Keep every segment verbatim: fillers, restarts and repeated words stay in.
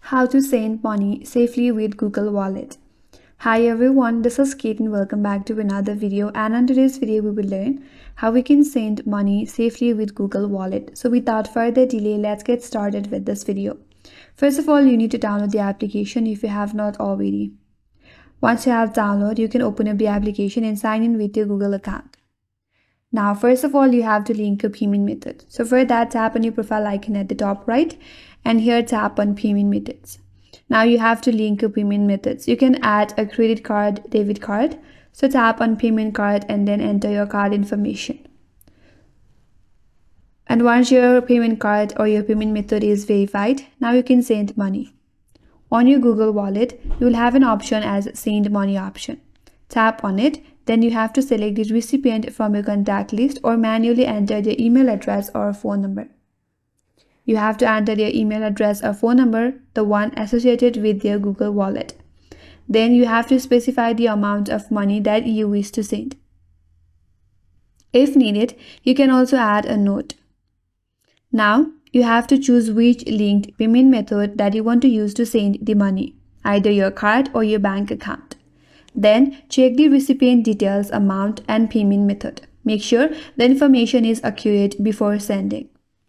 How to send money safely with Google Wallet. Hi everyone, this is Kate and welcome back to another video, and on today's video we will learn how we can send money safely with Google Wallet. So without further delay, let's get started with this video. First of all, you need to download the application if you have not already. Once you have downloaded, you can open up the application and sign in with your Google account. Now, first of all, you have to link your payment method. So for that, tap on your profile icon at the top right and here tap on payment methods. Now you have to link your payment methods. You can add a credit card, debit card. So tap on payment card and then enter your card information. And once your payment card or your payment method is verified, now you can send money. On your Google Wallet, you will have an option as send money option. Tap on it. Then you have to select the recipient from your contact list or manually enter their email address or phone number. You have to enter their email address or phone number, the one associated with their Google Wallet. Then you have to specify the amount of money that you wish to send. If needed, you can also add a note. Now, you have to choose which linked payment method that you want to use to send the money, either your card or your bank account. Then check the recipient details, amount, and payment method. Make sure the information is accurate before sending.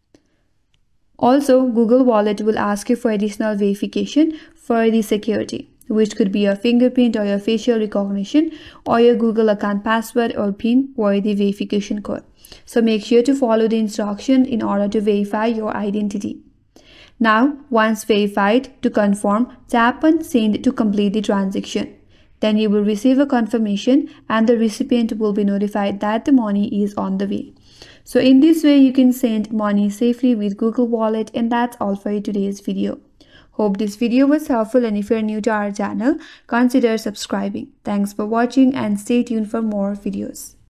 Also, Google Wallet will ask you for additional verification for the security, which could be your fingerprint or your facial recognition or your Google account password or PIN or the verification code. So make sure to follow the instruction in order to verify your identity. Now, once verified, to confirm, tap on Send to complete the transaction. Then you will receive a confirmation and the recipient will be notified that the money is on the way. So in this way, you can send money safely with Google Wallet, and that's all for today's video. Hope this video was helpful, and if you're new to our channel, consider subscribing. Thanks for watching and stay tuned for more videos.